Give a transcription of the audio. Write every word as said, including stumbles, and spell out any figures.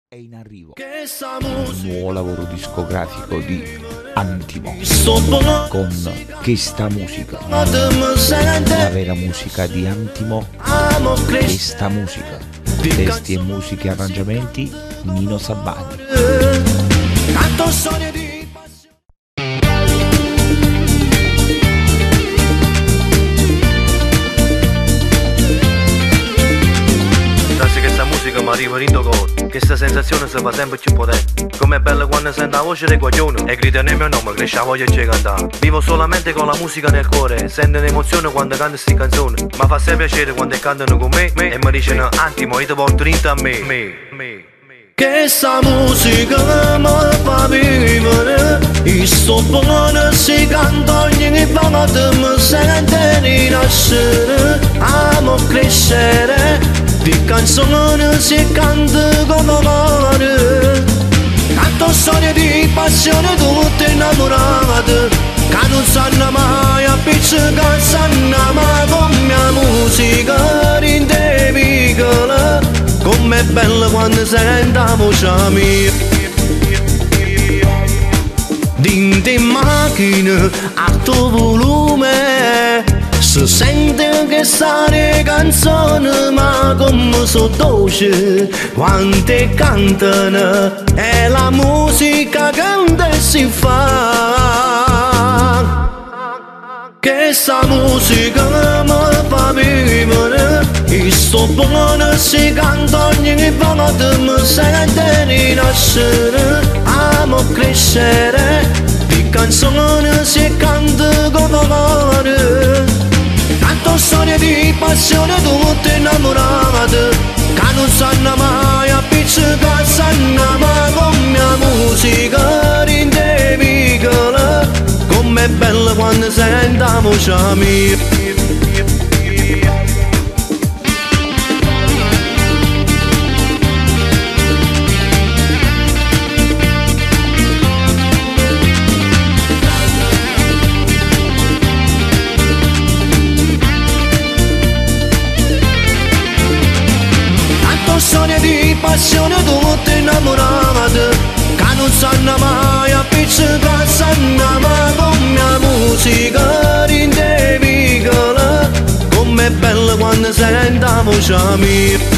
È in arrivo un nuovo lavoro discografico di Antimo con Che sta musica, la vera musica di Antimo. Che sta musica, testi e musiche, arrangiamenti Nino Sabbani. Mi arriva rindo cor, che sta sensazione si fa sempre più potente. Com'è bella quando sento la voce del guaglione e grida nel mio nome, cresce la voglia di cantare. Vivo solamente con la musica nel cuore, sento un'emozione quando canto sti canzoni. Ma fa sempre piacere quando cantano con me, me e mi dicono Antimo, io ti porto dentro a me, me, me. Che sta musica mi fa vivere, io sto buono si canta ogni volta mi sente rinascere. Amo crescere, di canzoni si canta come amore. Canto storie di passione tutte innamorate, che non sanno mai appiccicare, sanno mai con mia musica rinde piccola. Com'è bella quando sento la voce mia. Dentro in macchina a tuo volume si sente che stare canzoni, ma come sono dolci quante cantano, è la musica che si fa. Che sta musica mi fa vivere, io sto buono si canta ogni volta mi sente rinascere. Amo crescere, di canzoni si canta come amore. Canto storie di passione tutte innamorate, che non sanno mai appiccicare, sanno mai con mia musica rinde piccola. Com'è bella quando sento la voce mia. Storie di passione tutte innamorate, che non sanno mai appiccicare, sanno mai con mia musica rinde piccola. Com'è bella quando sento la voce mia.